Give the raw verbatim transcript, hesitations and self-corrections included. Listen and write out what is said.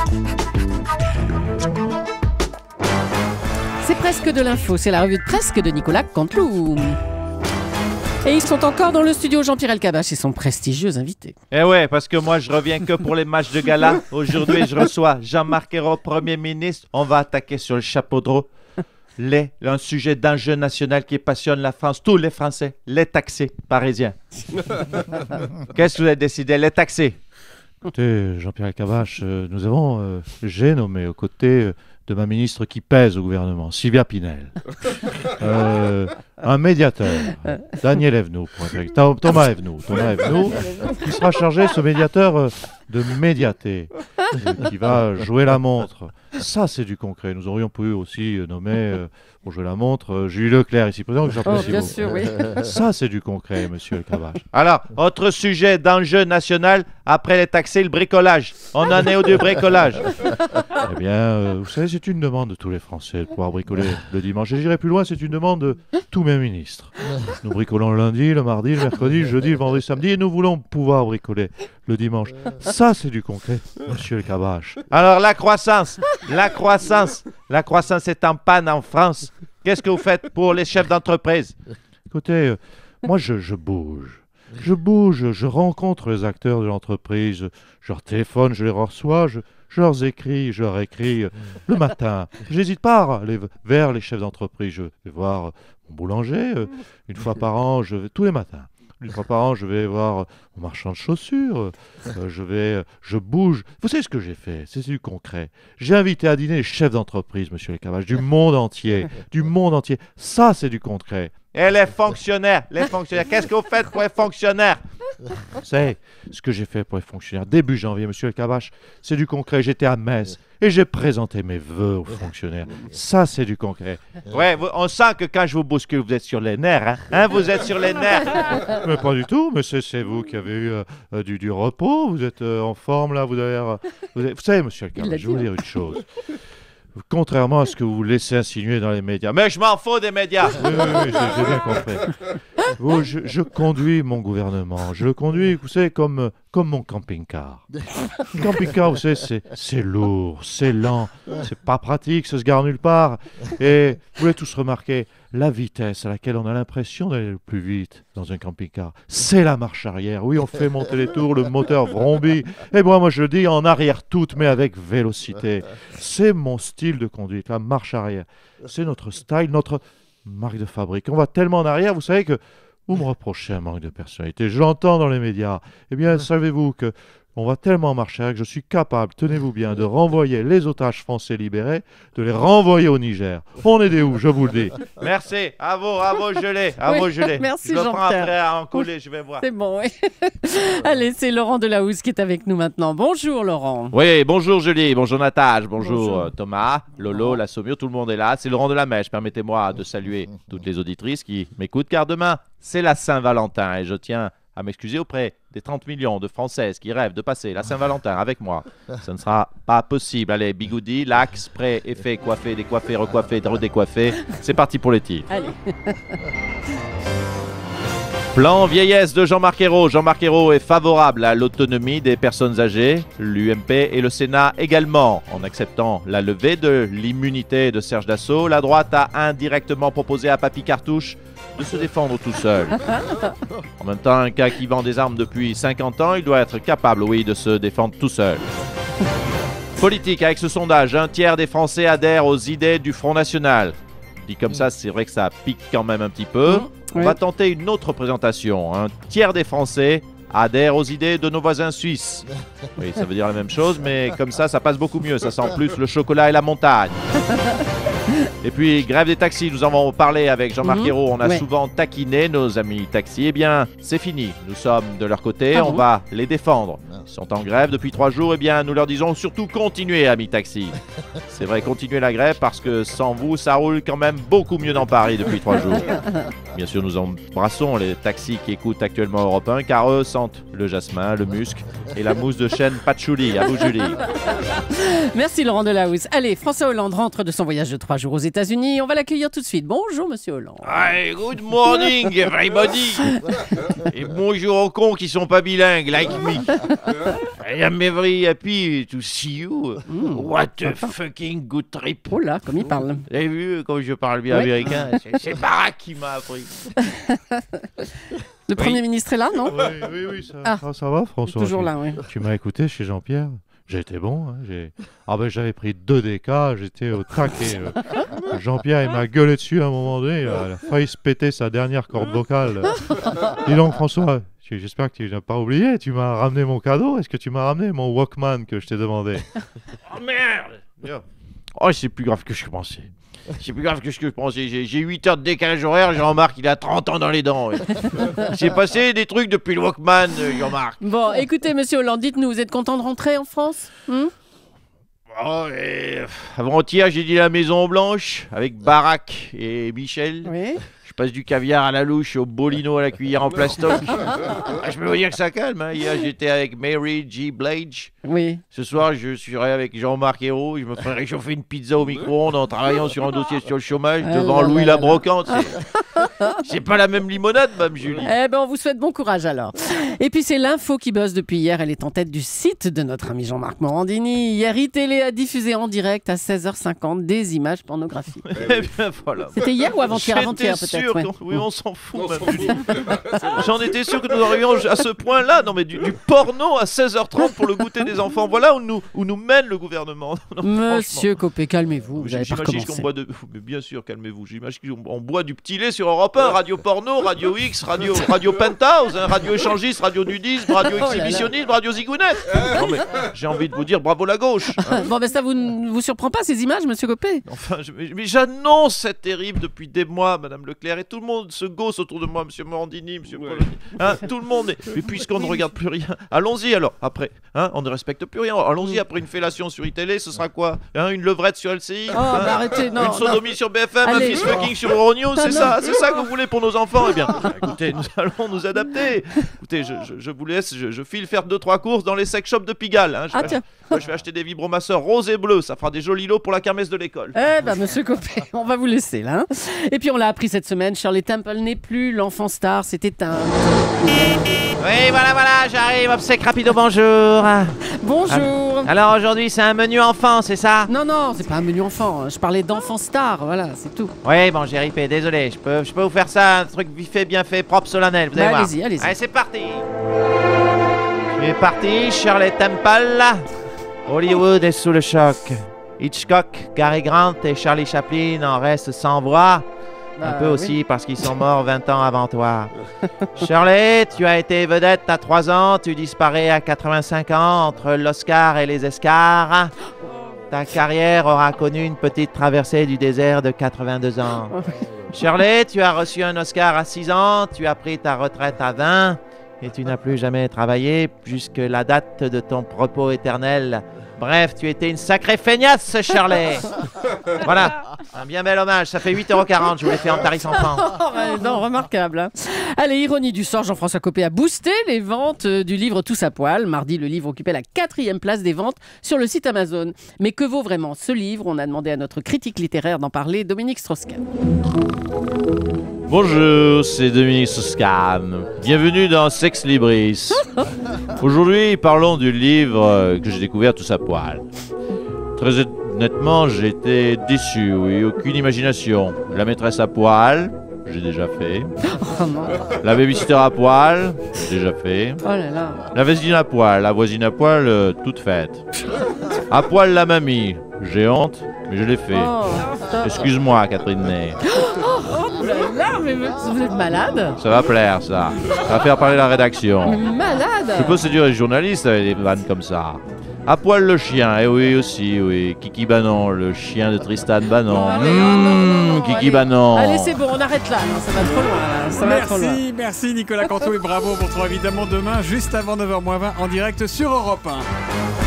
C'est presque de l'info, c'est la revue de presque de Nicolas Canteloup. Et ils sont encore dans le studio, Jean-Pierre Elkabbach et son prestigieux invité. Eh ouais, parce que moi je reviens que pour les matchs de gala. Aujourd'hui je reçois Jean-Marc Ayrault, Premier ministre. On va attaquer sur le chapeau de roue. Les, un sujet d'enjeu national qui passionne la France, tous les Français, les taxés parisiens. Qu'est-ce que vous avez décidé, les taxés? Écoutez, Jean-Pierre Elkabbach, euh, nous avons, euh, j'ai nommé aux côtés euh, de ma ministre qui pèse au gouvernement, Sylvia Pinel, euh, un médiateur, Daniel Evenou, pour être exact, Thomas Evenou, Thomas Evenou, qui sera chargé, ce médiateur, euh, de médiater, euh, qui va jouer la montre. Ça, c'est du concret. Nous aurions pu aussi euh, nommer, euh, pour jouer la montre, euh, Julie Leclerc, ici présent, que j'apprécie Oh, bien beaucoup. sûr, oui. Ça, c'est du concret, monsieur Elkabbach. Alors, autre sujet d'enjeu national, après les taxés, le bricolage. On en est au du bricolage. Eh bien, euh, vous savez, c'est une demande de tous les Français de pouvoir bricoler le dimanche. Et j'irai plus loin, c'est une demande de tous mes ministres. Nous bricolons le lundi, le mardi, le mercredi, le jeudi, le vendredi, le samedi, et nous voulons pouvoir bricoler le dimanche. Ça, c'est du concret, monsieur Elkabbach. Alors, la croissance, la croissance, la croissance est en panne en France. Qu'est-ce que vous faites pour les chefs d'entreprise? Écoutez, euh, moi, je, je bouge. Je bouge, je rencontre les acteurs de l'entreprise, je leur téléphone, je les reçois, je, je leur écris, je leur écris euh, le matin. J'hésite pas à aller vers les chefs d'entreprise. Je vais voir euh, mon boulanger euh, une fois par an, je vais tous les matins. Une fois par an, je vais voir euh, mon marchand de chaussures, euh, euh, je vais, euh, je bouge. Vous savez ce que j'ai fait? C'est du concret. J'ai invité à dîner les chefs d'entreprise, monsieur Elkabbach, du monde entier, du monde entier. Ça, c'est du concret. Et les fonctionnaires, les fonctionnaires, qu'est-ce que vous faites pour les fonctionnaires? Vous savez ce que j'ai fait pour les fonctionnaires début janvier, monsieur Elkabbach, c'est du concret. J'étais à Metz et j'ai présenté mes vœux aux fonctionnaires. Ça, c'est du concret. Ouais, vous- on sent que quand je vous bouscule, vous êtes sur les nerfs, hein? Hein, vous êtes sur les nerfs. Mais pas du tout, mais c'est c'est vous qui avez eu euh, euh, du, du repos. Vous êtes euh, en forme, là. Vous, avez, euh, vous, avez- vous savez, monsieur Il l'a Elkabbach, je vais vous dit, dire une chose. Contrairement à ce que vous laissez insinuer dans les médias. Mais je m'en fous des médias. Oui, oui, oui, j'ai j'ai bien compris. Vous, je, je conduis mon gouvernement. Je le conduis, vous savez, comme, euh, comme mon camping-car. Le camping-car, vous savez, c'est- c'est lourd, c'est lent, c'est pas pratique, ça se gare nulle part. Et vous l'avez tous remarqué, la vitesse à laquelle on a l'impression d'aller le plus vite dans un camping-car, c'est la marche arrière. Oui, on fait monter les tours, le moteur vrombit. Et moi, moi, je le dis en arrière toute, mais avec vélocité. C'est mon style de conduite, la marche arrière. C'est notre style, notre marque de fabrique. On va tellement en arrière, vous savez que vous me reprochez un manque de personnalité. Je l'entends dans les médias. Eh bien, savez-vous que on va tellement en marche arrière que je suis capable, tenez-vous bien, de renvoyer les otages français libérés, de les renvoyer au Niger. On est des où, je vous le dis. Merci, à vous, à vous, je l'ai, à Oui, vous, je l'ai. merci, Je le prends Jean-Pierre. après à en couler, je vais voir. C'est bon, oui. Allez, c'est Laurent Delahousse qui est avec nous maintenant. Bonjour, Laurent. Oui, bonjour Julie, bonjour Natage, bonjour, Bonjour. euh, Thomas, Lolo, la Saumure, tout le monde est là. C'est Laurent de la Mèche. Permettez-moi de saluer toutes les auditrices qui m'écoutent, car demain, c'est la Saint-Valentin et je tiens à m'excuser auprès des trente millions de Françaises qui rêvent de passer la Saint-Valentin avec moi. Ce ne sera pas possible. Allez, bigoudi, lax, prêt, effet, coiffé, décoiffé, recoiffé, redécoiffé. C'est parti pour les titres. Allez. Plan vieillesse de Jean-Marc Ayrault. Jean-Marc Ayrault est favorable à l'autonomie des personnes âgées. L'U M P et le Sénat également. En acceptant la levée de l'immunité de Serge Dassault, la droite a indirectement proposé à Papy Cartouche de se défendre tout seul. En même temps, un gars qui vend des armes depuis cinquante ans, il doit être capable, oui, de se défendre tout seul. Politique, avec ce sondage, un tiers des Français adhèrent aux idées du Front National. Dit comme ça, c'est vrai que ça pique quand même un petit peu. On Oui. va tenter une autre présentation. Un tiers des Français adhèrent aux idées de nos voisins suisses. Oui, ça veut dire la même chose, mais comme ça, ça passe beaucoup mieux. Ça sent plus le chocolat et la montagne. Et puis, grève des taxis, nous en avons parlé avec Jean-Marc Mhm. Ayrault. On a Ouais. souvent taquiné nos amis taxis. Eh bien, c'est fini. Nous sommes de leur côté. Ah on bon va les défendre. Ils sont en grève depuis trois jours. Eh bien, nous leur disons surtout continuez, amis taxis. C'est vrai, continuez la grève parce que sans vous, ça roule quand même beaucoup mieux dans Paris depuis trois jours. Bien sûr, nous embrassons les taxis qui écoutent actuellement Europe un, car eux sentent le jasmin, le musc et la mousse de chêne patchouli. À vous, Julie. Merci Laurent Delahousse. Allez, François Hollande rentre de son voyage de trois jours aux États-Unis. On va l'accueillir tout de suite. Bonjour, monsieur Hollande. Hi, good morning, everybody. Et bonjour aux cons qui sont pas bilingues, like me. I am very happy to see you. Mm. What a fucking good trip. Oh là, comme il parle. Vous avez vu comme je parle bien oui. américain? C'est Barack qui m'a appris. Le Premier oui. ministre est là, non? Oui, oui, oui, ça, ah. ça, ça va, François. Toujours tu, là, oui. Tu m'as écouté chez Jean-Pierre. J'ai été bon. Hein, j'ai... Ah ben, j'avais pris deux D K, j'étais au taquet. Jean-Pierre, il m'a gueulé dessus à un moment donné. Il a failli se péter sa dernière corde vocale. Dis donc, François, j'espère que tu n'as pas oublié. Tu m'as ramené mon cadeau. Est-ce que tu m'as ramené mon Walkman que je t'ai demandé? Oh merde! Oh, c'est plus grave que je pensais. C'est plus grave que ce que je pensais. J'ai, j'ai huit heures de décalage horaire. Jean-Marc, il a trente ans dans les dents. Ouais. C'est passé des trucs depuis le Walkman, Jean-Marc. Bon, écoutez, monsieur Hollande, dites-nous, vous êtes content de rentrer en France? hmm Oh, et... Avant-hier, j'ai dit la Maison Blanche avec Barack et Michel. Oui. Je passe du caviar à la louche au bolino à la cuillère en plastoc. Ah, je peux vous dire que ça calme. Hein. Hier, j'étais avec Mary G. Blige. Oui. Ce soir, je serai avec Jean-Marc Ayrault. Je me ferai réchauffer une pizza au micro-ondes en travaillant sur un dossier sur le chômage ah, devant là, Louis là, la Brocante. C'est... c'est pas la même limonade, Mme Julie. Eh ben, on vous souhaite bon courage alors. Et puis, c'est l'info qui bosse depuis hier. Elle est en tête du site de notre ami Jean-Marc Morandini. Hier, iTélé a diffusé en direct à seize heures cinquante des images pornographiques. Eh bien, voilà. C'était hier ou avant-hier? Avant-hier, peut-être. Ouais. Oui, on s'en fout, on même. Julie. J'en étais sûr que nous arrivions à ce point-là. Non, mais du, du porno à seize heures trente pour le goûter des enfants. Voilà où nous, où nous mène le gouvernement. Non, Monsieur Copé, calmez-vous. Vous avez pas J'imagine qu'on boit de... Mais bien sûr, calmez-vous. J'imagine qu'on boit du petit lait sur Europe un. Radio porno, Radio X, Radio, radio Penthouse, hein, Radio échangiste, Radio nudisme, Radio exhibitionnisme, Radio zigounette. Non, mais j'ai envie de vous dire bravo la gauche. Hein. Bon, ben ça vous ne vous surprend pas, ces images, monsieur Copé? Enfin, je, mais, mais j'annonce cette terrible depuis des mois, Madame Leclerc, et tout le monde se gausse autour de moi, monsieur Morandini, monsieur ouais. Polony, hein, tout le monde. Mais puisqu'on ne regarde plus rien, allons-y alors, après, hein, on ne respecte plus rien. Allons-y après une fellation sur iTélé, ce sera quoi, hein, une levrette sur L C I, oh, hein, bah arrêtez, non, une sodomie non. sur B F M, allez, un fist fucking oh. sur Euronews, c'est ça, c'est ça que vous voulez pour nos enfants? Eh bien, écoutez, nous allons nous adapter. Écoutez, je, je, je vous laisse, je, je file faire deux trois courses dans les sex shops de Pigalle. Hein. Je, ah, vais, tiens. je vais acheter des vibromasseurs roses et bleus, ça fera des jolis lots pour la kermesse de l'école. Eh ben, monsieur Copé, on va vous laisser là. Hein. Et puis on l'a appris cette semaine, Shirley Temple n'est plus l'enfant star, c'est éteint. Oui, voilà, voilà, j'arrive, obsèque rapido, bonjour. Bonjour. Alors aujourd'hui, c'est un menu enfant, c'est ça? Non, non, c'est pas un menu enfant, je parlais d'enfant star, voilà, c'est tout. Oui, bon, j'ai ripé, désolé, je peux, je peux vous faire ça, un truc vite fait, bien fait, propre, solennel, vous allez bah, voir. Allez-y, allez-y. Allez, c'est parti. Tu es parti, Shirley Temple. Hollywood est sous le choc. Hitchcock, Cary Grant et Charlie Chaplin en restent sans voix. Bah, un peu oui. aussi parce qu'ils sont morts vingt ans avant toi. Shirley, tu as été vedette à trois ans, tu disparais à quatre-vingt-cinq ans entre l'Oscar et les escars. Ta carrière aura connu une petite traversée du désert de quatre-vingt-deux ans. Shirley, tu as reçu un Oscar à six ans, tu as pris ta retraite à vingt et tu n'as plus jamais travaillé jusque la date de ton repos éternel. Bref, tu étais une sacrée feignasse, Shirley. Voilà, un bien bel hommage. Ça fait huit euros quarante, je vous l'ai fait en tarif enfant. Oh, ouais, non, remarquable. Hein. Allez, ironie du sort, Jean-François Copé a boosté les ventes du livre Tous à poil. Mardi, le livre occupait la quatrième place des ventes sur le site Amazon. Mais que vaut vraiment ce livre? On a demandé à notre critique littéraire d'en parler, Dominique Strauss-Kahn. Bonjour, c'est Dominique Strauss-Kahn. Bienvenue dans Sex Libris. Aujourd'hui, parlons du livre que j'ai découvert Tous à poil. Très honnêtement, j'ai été déçu, oui, aucune imagination. La maîtresse à poil, j'ai déjà fait. Oh non. La babysitter à poil, j'ai déjà fait. Oh là là. La voisine à poil, la voisine à poil, euh, toute faite. À poil la mamie, j'ai honte, mais je l'ai fait. Oh, Excuse-moi, Catherine Ney. oh là là, mais vous êtes malade? Ça va plaire, ça. Ça va faire parler la rédaction. Mais malade. Je peux séduire les journalistes avec des vannes comme ça. À poil le chien, eh oui aussi, oui. Kiki Banon, le chien de Tristan Banon. Non, allez, non, non, non, non, Kiki allez. Banon. Allez, c'est bon, on arrête là. Non, ça va trop loin. Là. Ça va trop loin. Merci, merci Nicolas Canteau et bravo. On se retrouve évidemment demain, juste avant neuf heures moins vingt, en direct sur Europe un.